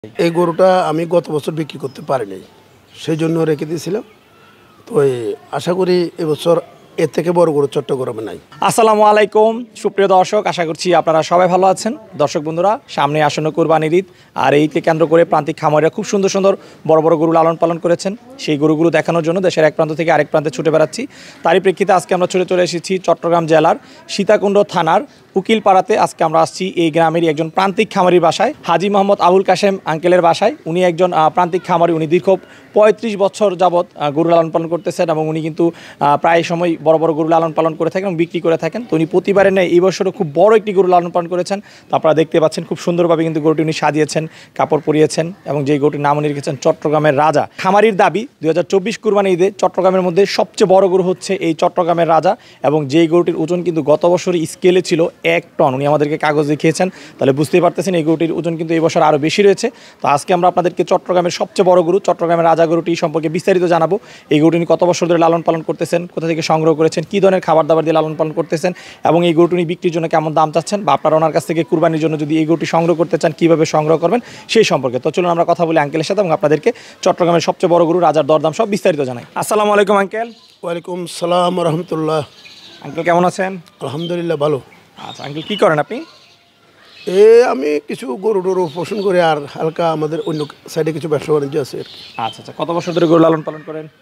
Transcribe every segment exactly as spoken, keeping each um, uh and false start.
এই গরুটা আমি গত বছর বিক্রি করতে পারিনি, সেই জন্য রেখে দিয়েছিলাম। তো আশা করি এবছর এর থেকে বড় গরু চট্টগ্রামে নাই। আসসালামু আলাইকুম সুপ্রিয় দর্শক, আশা করছি আপনারা সবাই ভালো আছেন। দর্শক বন্ধুরা, সামনে আসন্ন কুরবানির ঈদ, আর এইকে কেন্দ্র করে প্রান্তিক খামারিরা খুব সুন্দর সুন্দর বড় বড় গরু লালন পালন করেছেন। সেই গরুগুলো দেখানোর জন্য দেশের এক প্রান্ত থেকে আরেক প্রান্তে ছুটে বেড়াচ্ছি। তারই প্রেক্ষিতে আজকে আমরা ছুটে চলে এসেছি চট্টগ্রাম জেলার সীতাকুণ্ড থানার উকিলপাড়াতে। আজকে আমরা আসছি এই গ্রামেরই একজন প্রান্তিক খামারির বাসায়, হাজি মোহাম্মদ আবুল কাশেম আঙ্কেলের বাসায়। উনি একজন প্রান্তিক খামারি, উনি দীর্ঘ পঁয়ত্রিশ বছর যাবৎ গরু লালন পালন করতেছেন এবং উনি কিন্তু প্রায় সময় বড় বড় গরু লালন পালন করে থাকেন এবং বিক্রি করে থাকেন। তো উনি প্রতিবারে নেই এই বছরও খুব বড় একটি গরু লালন পালন করেছেন। তো আপনারা দেখতে পাচ্ছেন খুব সুন্দরভাবে কিন্তু গরুটি উনি সাজিয়েছেন, কাপড় পরিয়েছেন এবং যেই গরুটির নাম উনি রেখেছেন চট্টগ্রামের রাজা। খামারির দাবি দুই হাজার চব্বিশ কুরবানি ঈদে চট্টগ্রামের মধ্যে সবচেয়ে বড় গরু হচ্ছে এই চট্টগ্রামের রাজা, এবং যেই গরুটির ওজন কিন্তু গত বছর স্কেলে ছিল এক টন। উনি আমাদেরকে কাগজ দেখিয়েছেন, তাহলে বুঝতেই পারতেছেন এই গরুটির ওজন কিন্তু এই বছর আরও বেশি রয়েছে। তো আজকে আমরা আপনাদেরকে চট্টগ্রামের সবচেয়ে বড় গরু চট্টগ্রামের রাজা গরুটি সম্পর্কে বিস্তারিত জানাবো। এই গরুটি কত বছর ধরে লালন পালন করতেছেন, কোথা থেকে সংগ্রহ করেছেন, কী ধরনের খাবার দাবার দিয়ে লালন পালন করতেছেন এবং এই গরুটি বিক্রির জন্য কেমন দাম চাচ্ছেন, বা আপনারা ওনার কাছ থেকে কুরবানির জন্য যদি এই গরুটি সংগ্রহ করতে চান কীভাবে সংগ্রহ করবেন সেই সম্পর্কে। তো চলুন আমরা কথা বলি আঙ্কেলের সাথে এবং আপনাদেরকে চট্টগ্রামের সবচেয়ে বড় গরু রাজার দরদাম সব বিস্তারিত জানাই। আসসালামু আলাইকুম আঙ্কেল। ওয়ালাইকুম সালাম রহমতুল্লাহ। আঙ্কেল কেমন আছেন? আলহামদুলিল্লাহ ভালো। আচ্ছা আঙ্কেল, কী করেন আপনি? এ আমি কিছু গরু টরু পোষণ করে আর হালকা আমাদের অন্য সাইডে কিছু ব্যবসা বাণিজ্য আছে আর কি। আচ্ছা আচ্ছা, কত বছর ধরে গরু লালন পালন করেন?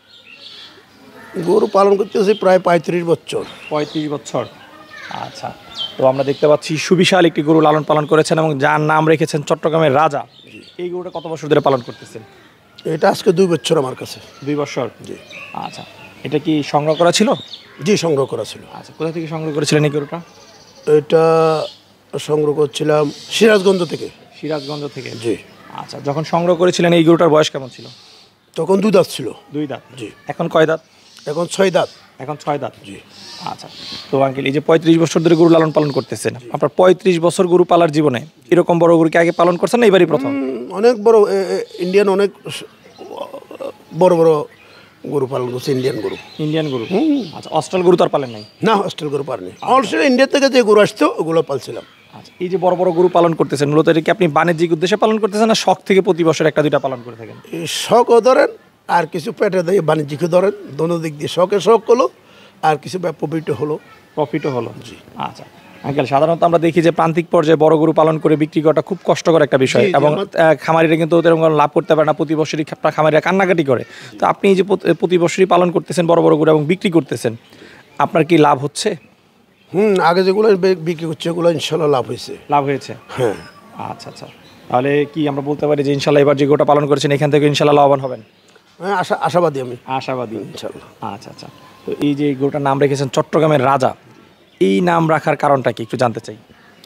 গরু পালন করতেছি প্রায় পঁয়ত্রিশ বছর। পঁয়ত্রিশ বছর। আচ্ছা, তো আমরা দেখতে পাচ্ছি সুবিশাল একটি গরু লালন পালন করেছেন এবং যার নাম রেখেছেন চট্টগ্রামের রাজা। এই গরুটা কত বছর ধরে পালন করতেছেন? এটা আজকে দুই বছর আমার কাছে। দুই বছর? জি। আচ্ছা, এটা কি সংগ্রহ করা ছিল? জি, সংগ্রহ করা ছিল। আচ্ছা, কোথা থেকে সংগ্রহ করেছিলেন এই গরুটা? এটা সংগ্রহ করছিলাম সিরাজগঞ্জ থেকে। সিরাজগঞ্জ থেকে? জি। আচ্ছা, যখন সংগ্রহ করেছিলেন এই গরুটার বয়স কেমন ছিল? তখন দুই দাঁত ছিল। দুই দাঁত? জি। এখন কয় দাঁত? এখন ছয় দাঁত। এখন ছয় দাঁত? জি। আচ্ছা, তো আঙ্কেল এই যে পঁয়ত্রিশ বছর ধরে গরু লালন পালন করতেছেন, আপনার পঁয়ত্রিশ বছর গরু পালার জীবনে এরকম বড় গরুকে আগে পালন করছেন না এবারই প্রথম? অনেক বড় ইন্ডিয়ান, অনেক বড় বড় গরু পালন করছে। ইন্ডিয়ান গরু। ইন্ডিয়ান গরু? আচ্ছা, অস্ট্রাল গরু তো আর পালেন নাই? না, অস্ট্রেল গরু পালিনি। অস্ট্রেলিয়া ইন্ডিয়া থেকে যে গরু আসতো ওগুলো পালছিলাম। আচ্ছা, এই যে বড় বড় গরু পালন করতেছেন মূলত এটা কি আপনি বাণিজ্যিক উদ্দেশ্যে পালন করতেছেন না শখ থেকে প্রতি বছর একটা দুইটা পালন করে থাকেন? এই শখও ধরেন আর কিছু পেটে দিয়ে বাণিজ্যিকও ধরেন, দোনো দিক দিয়ে শখে শখ হলো আর কিছু প্রফিটও হলো। প্রফিটও হলো? জি। আচ্ছা আঙ্কেল, সাধারণত আমরা দেখি যে প্রান্তিক পর্যায়ে বড় গরু পালন করে বিক্রি করাটা খুব কষ্টকর একটা বিষয় এবং খামারিরা কিন্তু এরকম লাভ করতে পারে না, প্রতি বছরই খামারিরা কান্নাকাটি করে। তো আপনি এই যে প্রতি বছরই পালন করতেছেন বড় বড় গরু এবং বিক্রি করতেছেন, আপনার কি লাভ হচ্ছে? হুম, আগে যেগুলো বিক্রি করছে ওগুলো ইনশাল্লাহ লাভ হয়েছে। লাভ হয়েছে? হ্যাঁ। আচ্ছা আচ্ছা, তাহলে কি আমরা বলতে পারি যে ইনশাল্লাহ এবার যে গরুটা পালন করেছেন এখান থেকে ইনশাল্লাহ লাভবান হবেন? হ্যাঁ, আশা আশাবাদী আমি। আশাবাদী ইনশাল্লাহ। আচ্ছা আচ্ছা, তো এই যে গরুটার নাম রেখেছেন চট্টগ্রামের রাজা, এই নাম রাখার কারণটা কি একটু জানতে চাই।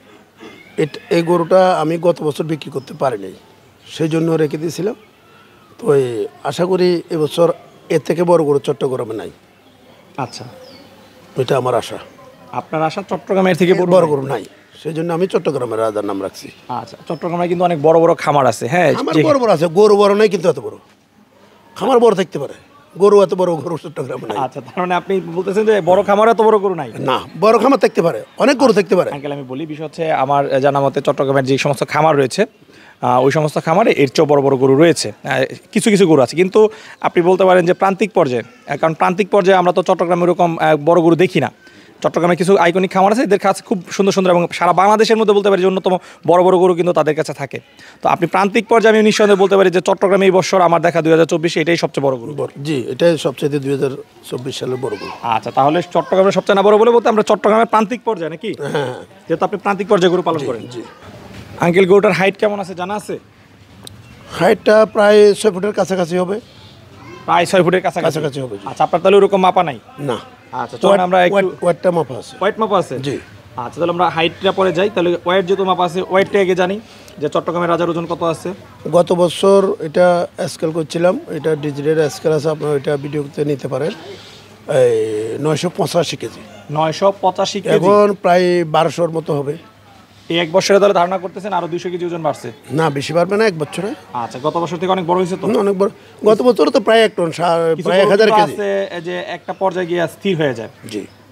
এই গরুটা আমি গত বছর বিক্রি করতে পারিনি, সেই জন্য রেখে দিয়েছিলাম। তো আশা করি এবছর এর থেকে বড় গরু চট্টগ্রামে নাই। আচ্ছা, এটা আমার আশা। আপনার আশা চট্টগ্রামের থেকে বড় গরু নাই, সেই জন্য আমি চট্টগ্রামের রাজার নাম রাখছি। আচ্ছা, চট্টগ্রামে কিন্তু অনেক বড় বড় খামার আছে। হ্যাঁ, আমার বড় বড় আছে, গরু বড় নাই কিন্তু এত বড় খামার বড় থাকতে পারে, গরু এত বড় গরু চট্টগ্রামে নাই। আচ্ছা, তার মানে আপনি বলতেছেন যে বড় খামার এত বড় গরু নাই? না, বড় খামার থাকতে পারে, অনেক গরু থাকতে পারে। আঙ্কেল আমি বলি, বিষয় হচ্ছে আমার জানা মতে চট্টগ্রামের যে সমস্ত খামার রয়েছে ওই সমস্ত খামারে এর চেয়েও বড় বড় গরু রয়েছে, কিছু কিছু গরু আছে, কিন্তু আপনি বলতে পারেন যে প্রান্তিক পর্যায়ে, কারণ প্রান্তিক পর্যায়ে আমরা তো চট্টগ্রামে এরকম বড় গরু দেখি না। চট্টগ্রামে কিছু আইকনিক খামার আছে, এদের কাছে খুব সুন্দর সুন্দর এবং সারা বাংলাদেশের মধ্যে বলতে পারি যে অন্যতম বড় বড় গরু কিন্তু তাদের কাছে থাকে। তো আপনি প্রান্তিক পর্যায়ে আমি নিঃসন্দেহে বলতে পারি যে চট্টগ্রামে এই বছর আমার দেখা দুই হাজার চব্বিশে এটাই সবচেয়ে বড় গরু। জি, এটাই সবচেয়ে দুই হাজার চব্বিশ সালের বড় গরু। আচ্ছা, তাহলে চট্টগ্রামের সবচেয়ে না বড় বলে বলতে আমরা চট্টগ্রামের প্রান্তিক পর্যায়ে নাকি? হ্যাঁ, যেহেতু আপনি প্রান্তিক পর্যায়ে গরু পালন করেন। জি। আঙ্কেল, গরুটার হাইট কেমন আছে জানা আছে? হাইটটা প্রায় ছয় ফুটের কাছাকাছি হবে। প্রায় ছয় ফুটের কাছাকাছি কাছাকাছি হবে। আচ্ছা, আপনার তাহলে ওরকম মাপা নাই? না। আচ্ছা, চলুন আমরা একটু ওয়েটটা মাপা আছে। ওয়েট মাপা আছে? জি। আচ্ছা, তাহলে আমরা হাইটটা পরে যাই। তাহলে ওয়েট যেহেতু মাপা আছে, ওয়েটটা আগে জানি যে চট্টগ্রামের রাজার ওজন কত আছে। গত বছর এটা স্কেল করছিলাম, এটা ডিজিটাল স্কেল আছে, আপনার এটা ভিডিওতে নিতে পারেন। এই নয়শো পঁচাশি কেজি। নয়শো পঁচাশি কেজি? এখন প্রায় বারোশোর মতো হবে। এই এক বছরে তাহলে ধারণা করতেছেন আরো দুইশো কেজি ওজন বাড়ছে? না, বেশি পারবে না এক বছরে। আচ্ছা, গত বছর থেকে অনেক বড় হয়েছে তো? অনেক বড়। গত বছর তো প্রায় এক টন, প্রায় এক হাজার কেজি আছে যে একটা পর্যায়ে গিয়ে স্থির হয়ে যায়। জি।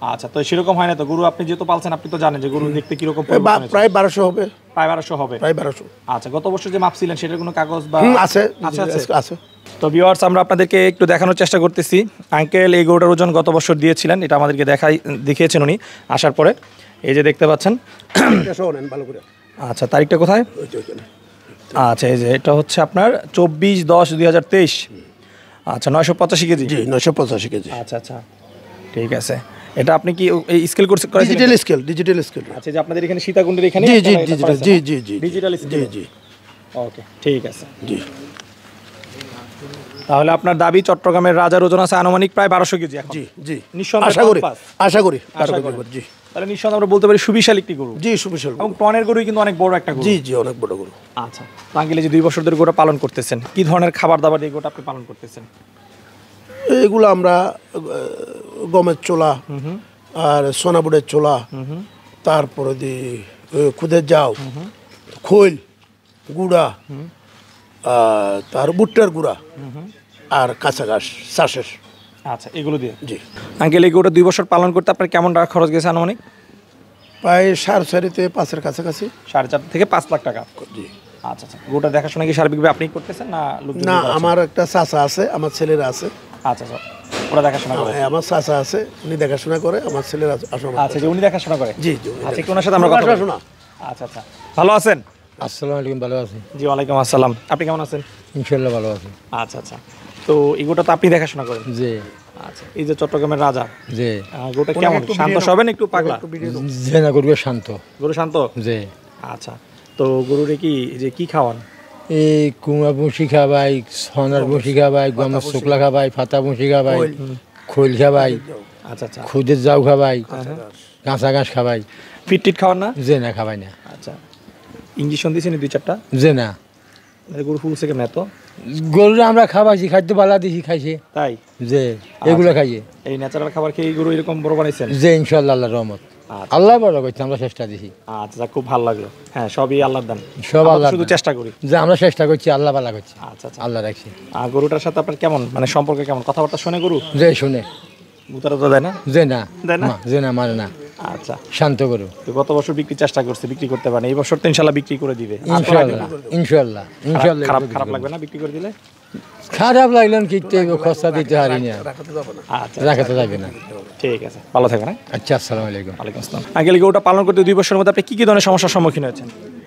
আচ্ছা, তো সেরকম হয় না তো গরু আপনি যেহেতু পালছেন আপনি তো জানেন যে গরু দেখতে কিরকম এ বা- প্রায় বারোশো হবে, প্রায় বারোশো হবে। প্রায় বারোশো আচ্ছা, গত বছর যে মাপছিলেন সেটার কোনো কাগজ বা হুম, আছে আচ্ছা আছে আছে। তো ভিউয়ার্স, আমরা আপনাদেরকে একটু দেখানোর চেষ্টা করতেছি। আঙ্কেল এই গরুটার ওজন গত বছর দিয়েছিলেন, এটা আমাদেরকে দেখাই দেখিয়েছেন উনি আসার পরে। এই যে দেখতে পাচ্ছেন। এটা সহ নেন ভালো করে। আচ্ছা, তারিখটা কোথায়? ওই যে ওইখানে। আচ্ছা, এই যে এটা হচ্ছে আপনার চব্বিশ দশ দুই হাজার তেইশ। আচ্ছা, নয়শো পঁচাশি কেজি। জি নয়শো পঁচাশি কেজি। আচ্ছা আচ্ছা, ঠিক আছে। এটা আপনি কি এই স্কেল করছে করেছেন? Digital scale, digital scale. আচ্ছা, যে আপনাদের এখানে সীতাকুণ্ডের এখানে জি জি জি জি জি জি ডিজিটাল জি স্কেল। জি ওকে, ঠিক আছে। জি। তাহলে আপনার দাবি চট্টগ্রামের রাজার ওজন আছে আনুমানিক প্রায় বারোশো কেজি এখন। জি জি নিঃসন্দেহে আশা করি, পাঁচ। আশা করি আশা বারো করি। কেজি, জি তাহলে নিঃসন্দেহে আমরা বলতে পারি সুবিশাল একটি গরু। জি সুবিশাল। এবং টনের গরুই কিন্তু অনেক বড় একটা গরু। জি জি অনেক বড় গরু। আচ্ছা, তো আঙ্কেল এই যে দুই বছর ধরে গরুটা পালন করতেছেন, কি ধরনের খাবার দাবার দিয়ে গরুটা আপনি পালন করতেছেন? এগুলো আমরা আহ, গমের চোলা আর সোনাবুড়ের চোলা, তারপরে দি খুদের যাও, খৈল গুঁড়া, আর তার ভুট্টার গুঁড়া আর কাঁচা ঘাস চাষের। আচ্ছা, এগুলো দিয়ে। জি আঙ্কেল এই গরুটা দুই বছর পালন করতে আপনার কেমন টাকা খরচ গেছে আনুমানিক? প্রায় সাড়ে চারিতে পাঁচের কাছাকাছি। সাড়ে চার থেকে পাঁচ লাখ টাকা। জি। আচ্ছা আচ্ছা, গরুটা দেখাশোনা কি সার্বিকভাবে আপনি করতেছেন না লোকজন না, দিয়ে করাচ্ছেন? আমার একটা চাচা আছে, আমার ছেলেরা আছে। আচ্ছা আচ্ছা, ওরা দেখাশোনা করে। হ্যাঁ, আমার চাচা আছে, উনি দেখাশোনা করে, আমার ছেলেরা আসলে। আচ্ছা, যে উনি দেখাশোনা করে। জি জি। আচ্ছা, একটু ওনার সাথে আমরা কথা বলি। শোনা। আচ্ছা আচ্ছা, ভালো আছেন? আসসালামু আলাইকুম, ভালো আছি জি ওয়ালাইকুম আসসালাম, আপনি কেমন আছেন? ইনশাল্লাহ ভালো আছি। আচ্ছা আচ্ছা, তো এই গরুটা তো আপনি দেখাশোনা করেন। জি আচ্ছা, এই যে চট্টগ্রামের রাজা, জি আহ, গরুটা কেমন? শান্ত স্বভাবের একটু পাগলা? যে না করবে শান্ত। গরু শান্ত? যে আচ্ছা, তো গরুরে কি যে কি খাওয়ান? এই কুমড়া বসি খাবাই, ছনার বসি খাবাই, গমের শুকলা খাবাই, ফাতা বসি খাবাই, খৈল খাবাই, আচ্ছা আচ্ছা, খুদের জাউ খাবাই, কাঁচা ঘাস খাবাই। ফিট টিট খাওয়ান না? যে না খাবাই না। আচ্ছা, ইঞ্জেকশন দিয়েছেন দুই চারটা? যে না, মানে গরু ফুলছে কেমন এত? গরুরা আমরা খাবাইছি, খাদ্য বালা দিছি খাইছে। তাই? যে এগুলো খাইছে। এই ন্যাচারাল খাবার খেয়ে এই গরু এরকম বড় বানাইছেন? যে ইনশাল্লাহ আল্লাহ রহমত, আচ্ছা। আল্লাহ বড় করছে, আমরা চেষ্টা দিছি। আচ্ছা, যাক, খুব ভালো লাগলো। হ্যাঁ, সবই আল্লাহর দান, সব আমরা আল্লাহর শুধু দান। চেষ্টা করি। যে আমরা চেষ্টা করছি, আল্লাহ বালা করছে, আচ্ছা আচ্ছা, আল্লাহ রাখছে। আর গরুটার সাথে আপনার কেমন মানে সম্পর্ক কেমন? কথাবার্তা শুনে গরু? যে শুনে। গুতারা তো দেয় না? যে না, দেয় না? মা, যে না মানে না, আচ্ছা, শান্ত করো। তো গত বছর বিক্রি চেষ্টা করছে, বিক্রি করতে পারেন, এই বছর তো ইনশাল্লাহ বিক্রি করে দিবে। আর তো লাগবে ইনশাল্লাহ না? ইনশাল্লাহ খারাপ ইনশাল্লাহ। খারাপ খারাপ লাগবে না বিক্রি করে দিলে? খারাপ লাগলেন কি খরচা দিতে পারি না, রাখাতে যাবে না। আচ্ছা, রাখাতে যাবে না। ঠিক আছে, ভালো থাকবেন। হ্যাঁ, আচ্ছা, আসসালামু আলাইকুম। ওয়ালাইকুম আসসালাম। আঙ্কেল গরুটা পালন করতে দুই বছরের মধ্যে আপনি কি কি ধরনের সমস্যার সম্মুখীন হয়েছেন?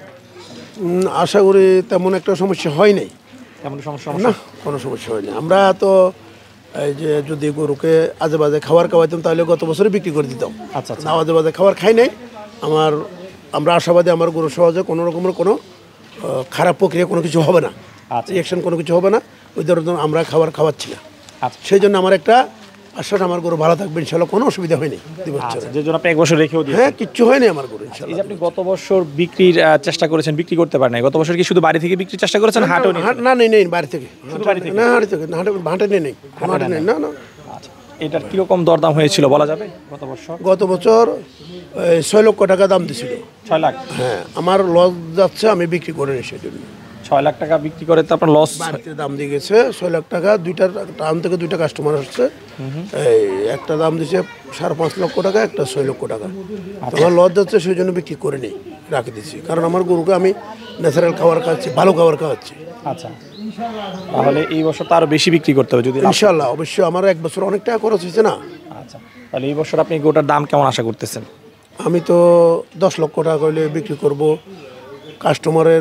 উম, আশা করি তেমন একটা সমস্যা হয় নাই। কেমন সমস্যা? না, কোনো সমস্যা হয়নি। আমরা তো এই যে যদি গরুকে আজে বাজে খাবার খাওয়াইতাম তাহলে গত বছরে বিক্রি করে দিতাম। আচ্ছা আচ্ছা, না, আজে বাজে খাবার খাই নাই। আমার আমরা আশাবাদী আমার গরু সহজে কোনো রকমের কোনো আহ, খারাপ প্রক্রিয়া কোনো কিছু হবে না, আচ্ছা। রিয়াকশন কোনো কিছু হবে না। ওই ধরনের আমরা খাবার খাওয়াচ্ছি না। আচ্ছা সেই জন্য আমার একটা আশ্বাস, আমার গরু ভালো থাকবে ইনশাল্লাহ, কোনো অসুবিধা হয়নি দুই বছরে। আচ্ছা, যে জন্য আপনি এক বছর রেখেও দিয়েছেন। হ্যাঁ, কিচ্ছু হয়নি আমার গরু এই ইনশাল্লাহ। যে আপনি গত বছর বিক্রির আহ, চেষ্টা করেছেন, বিক্রি করতে পারেন নাই, গত বছর কি শুধু বাড়ি থেকে বিক্রির চেষ্টা করেছেন? হাটও নিয়ে? হাট না, নেই নেই বাড়ি থেকে। বাড়ি থেকে? না, হাটে থেকে না, হাটে হাটে নেই নেই কোনো হাটে নেই। না না, আচ্ছা, এটার কিরকম দরদাম হয়েছিল বলা যাবে গত বছর? গত বছর এই, ছয় লক্ষ টাকা দাম দিছিল। ছয় লাখ? হ্যাঁ, আমার লস যাচ্ছে, আমি বিক্রি করে নিই সেই জন্য। ছয় লাখ টাকা বিক্রি করে তো আপনার লস? বাড়িতে দাম দিয়ে গেছে ছয় লাখ টাকা। দুইটার টাউন থেকে দুইটা কাস্টমার আসছে, এই একটা দাম দিছে সাড়ে পাঁচ লক্ষ টাকা, একটা ছয় লক্ষ টাকা। আমার লস যাচ্ছে সেই জন্য বিক্রি করে নিই, রাখে দিচ্ছি। কারণ আমার গরুকে আমি ন্যাচারাল খাবার খাওয়াচ্ছি, ভালো খাবার খাওয়াচ্ছি। আচ্ছা, তাহলে এই বছর তো আরো বেশি বিক্রি করতে হবে যদি লাভ- ইনশাল্লাহ, অবশ্যই। আমার এক বছর অনেক টাকা খরচ হয়েছে না। আচ্ছা, তাহলে এই বছর আপনি গোটার দাম কেমন আশা করতেছেন? আমি তো দশ লক্ষ টাকা হইলে বিক্রি করব। কাস্টমারের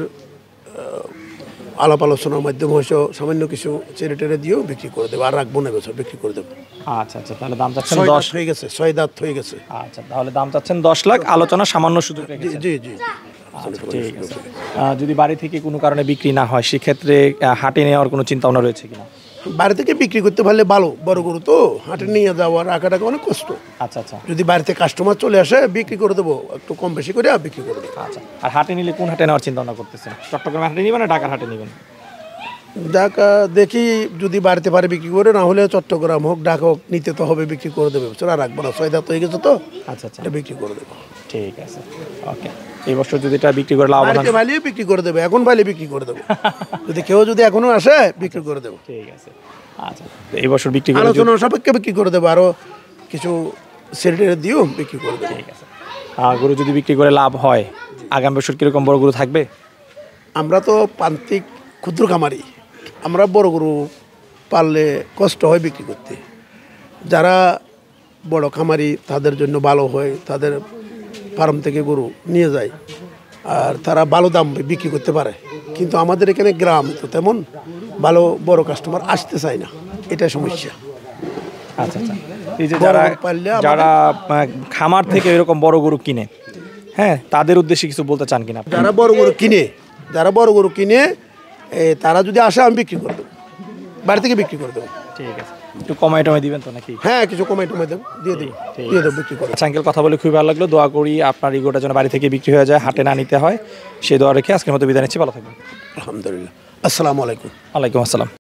আলাপ আলোচনার মাধ্যমে হয়তো সামান্য কিছু ছেড়ে টেড়ে দিয়েও বিক্রি করে দেবো, আর রাখবো না বছর, বিক্রি করে দেবো। আচ্ছা আচ্ছা, তাহলে দাম চাচ্ছেন ছয় দশ? দাঁত হয়ে গেছে, ছয় দাঁত হয়ে গেছে। আচ্ছা, তাহলে দাম চাচ্ছেন দশ লাখ, আলোচনা সামান্য সুযোগ জি রেখেছেন। জি জি। আচ্ছা, ঠিক আছে। আহ, যদি বাড়ি থেকে কোনো কারণে বিক্রি না হয় সেক্ষেত্রে আহ, হাটে নেওয়ার কোনো চিন্তা ভাবনা রয়েছে কিনা? বাড়ি থেকে বিক্রি করতে পারলে ভালো, বড় গরু তো হাটে নিয়ে যাওয়া রাখা টাকা অনেক কষ্ট। আচ্ছা আচ্ছা যদি বাড়িতে কাস্টমার চলে আসে বিক্রি করে দেবো, একটু কম বেশি করে আর বিক্রি করে দেবো। আচ্ছা, আর হাটে নিলে কোন হাটে নেওয়ার চিন্তা ভাবনা করতেছেন? চট্টগ্রাম হাটে নেবেন না ঢাকার হাটে নেবেন? ঢাকা দেখি, যদি বাড়িতে পারে বিক্রি করে, না হলে চট্টগ্রাম হোক ঢাকা হোক, নিতে তো হবে, বিক্রি করে দেবে। আর রাখবো না, ছয় দাঁত হয়ে গেছে তো, আচ্ছা আচ্ছা, এটা বিক্রি করে দেবো। ঠিক আছে, ওকে। এই বছর যদি এটা বিক্রি করে লাভবান বাড়িতে ভালিয়ে বিক্রি করে দেবে, এখন ভাইলে বিক্রি করে দেবো। যদি কেউ যদি এখনো আসে বিক্রি করে দেবো। ঠিক আছে। আচ্ছা, তো এই বছর বিক্রি করে যদি- আলোচনা সাপেক্ষে বিক্রি করে দেবো। আরো কিছু সেরিটারে দিয়েও বিক্রি করে দেবো। ঠিক আছে। আর গরু যদি বিক্রি করে লাভ হয় আগামী বছর কীরকম বড় গরু থাকবে? আমরা তো প্রান্তিক ক্ষুদ্র খামারি, আমরা বড় গরু পাললে কষ্ট হয় বিক্রি করতে। যারা বড় খামারি তাদের জন্য ভালো হয়, তাদের ফার্ম থেকে গরু নিয়ে যায় আর তারা ভালো দাম বিক্রি করতে পারে। কিন্তু আমাদের এখানে গ্রাম তো তেমন ভালো বড় কাস্টমার আসতে চায় না, এটা সমস্যা। আচ্ছা আচ্ছা। এই যে বড় যারা গরু পাললে আমাদের- যারা আহ, খামার থেকে এরকম বড় গরু কিনে, হ্যাঁ, তাদের উদ্দেশ্যে কিছু বলতে চান কিনা? যারা বড় গরু কিনে যারা বড় গরু কিনে এ, তারা যদি আসে আমি বিক্রি করে দেবো, বাড়ি থেকে বিক্রি করে দেবো। ঠিক আছে, একটু কমাই টমাই দিবেন তো নাকি? হ্যাঁ, কিছু কমাই টমাই দেবো, দিয়ে দেবো, ঠিক দিয়ে দেবো, বিক্রি করে দেবো। আচ্ছা আঙ্কেল, কথা বলে খুবই ভালো লাগলো। দোয়া করি আপনার এই গরুটা যেন বাড়ি থেকে বিক্রি হয়ে যায়, হাটে না নিতে হয়, সেই দোয়া রেখে আজকের মতো বিদায় নিচ্ছি। ভালো থাকবেন। আলহামদুলিল্লাহ, আসসালামু আলাইকুম। ওয়ালাইকুম আসসালাম।